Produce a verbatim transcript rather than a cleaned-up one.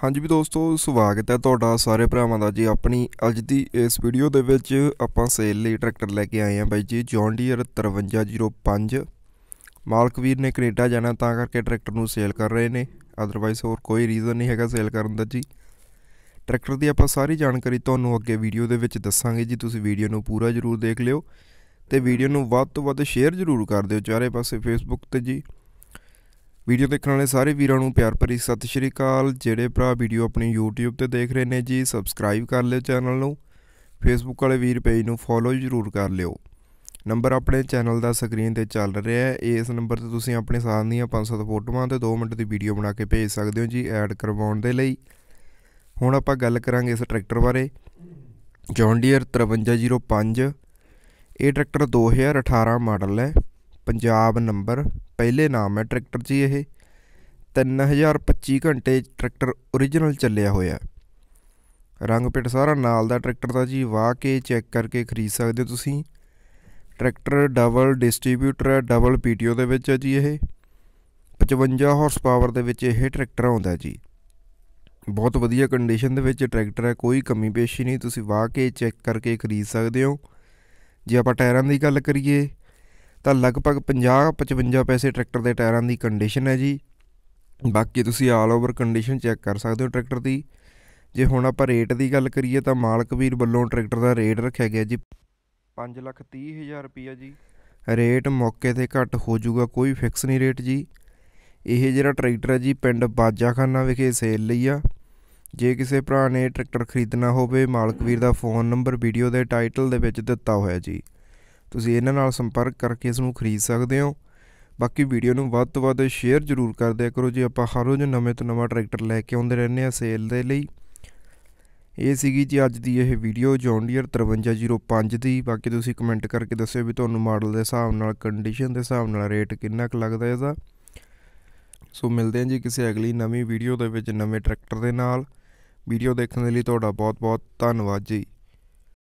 हाँ जी भी दोस्तों, स्वागत है तुहाडा सारे भरावां दा जी अपनी अज दी इस वीडियो दे विच आपां सेल लई ट्रैक्टर लैके आए हैं बाई जी जॉन डीयर तिरवंजा जीरो पंज। मालक वीर ने कनेडा जाना तां करके ट्रैक्टर नूं सेल कर रहे ने, अदरवाइज़ होर कोई रीज़न नहीं हैगा सेल करन दा जी। ट्रैक्टर दी आपां सारी जानकारी तुहानूं अगे वीडियो दे विच दस्सांगे जी, तुसीं वीडियो नूं पूरा जरूर देख लिओ ते वीडियो नूं वध तों वध शेयर जरूर कर दिओ चारे पासे फेसबुक ते जी। वीडियो देखने वाले सारे वीरों को प्यार भरी सत श्री अकाल। जेडे भरा वीडियो अपनी यूट्यूब पर देख रहे हैं जी, सबसक्राइब कर लियो चैनल नूं। फेसबुक वाले वीर पेज नूं फॉलो जरूर कर लियो। नंबर अपने चैनल का स्क्रीन पर चल रहा है, इस नंबर से तुसीं अपने साथ दी पांच सत्त फोटोआं ते दो मिनट की वीडियो बना के भेज सकते हो जी ऐड करवाउण दे लई। हुण आपां गल करांगे इस ट्रैक्टर बारे। जॉन डीयर तिरवंजा जीरो पंज ये ट्रैक्टर दो हज़ार अठारह मॉडल है, पंजाब नंबर पहले नाम है ट्रैक्टर जी। ये तीन हज़ार पच्ची घंटे ट्रैक्टर ओरिजिनल चलिया होया। रंग पिट सारा नाल दा ट्रैक्टर का जी, वाह के चैक करके खरीद सकते हो तुसीं। ट्रैक्टर डबल डिस्ट्रीब्यूटर है, डबल पी टी ओ दे विच है जी। ये पचवंजा हॉर्स पावर दे विच ये ट्रैक्टर आउंदा जी। बहुत वधिया कंडीशन दे विच ट्रैक्टर है, कोई कमी पेशी नहीं, तुसीं वाह के चैक करके खरीद सकते हो। जे आपां टायरां दी गल करिए तो लगभग पचास पचवंजा पैसे ट्रैक्टर के टायरां की कंडीशन है जी। बाकी तुसी आल ओवर कंडीशन चैक कर सकते हो ट्रैक्टर की। जे हुण आपां रेट की गल करिए तो मालक वीर वल्लों ट्रैक्टर का रेट रखा गया जी पाँच लख तीह हज़ार रुपया जी। रेट मौके ते घट हो जूगा, कोई फिक्स नहीं रेट जी। यह जिहड़ा ट्रैक्टर है जी पिंड बाजाखाना विखे सेल लई आ। जे किसी भरा ने ट्रैक्टर खरीदना होवे, मालक वीर का फोन नंबर वीडियो के टाइटल दे विच दिता होया जी। तुसीं इन्हां नाल संपर्क करके इसनूं खरीद सकते हो। बाकी वीडियो नूं वध तों वध शेयर जरूर कर दिया करो जी, आपां हर रोज़ नवें तो नवां ट्रैक्टर लैके आउंदे रहने सेल दे लई। ये सीगी जी अज दी यह वीडियो जॉन डीयर तिरवंजा जीरो पंज दी। बाकी तुसीं कमेंट करके दस्सिओ भी तुहानूं मॉडल के हिसाब नाल कंडीशन के हिसाब नाल रेट किन्ना क लगदा इसदा। सो मिलते हैं जी किसी अगली नवीं वीडियो दे विच नवें ट्रैक्टर दे नाल। वीडियो देखने के लिए तुहाडा बहुत बहुत धन्नवाद जी।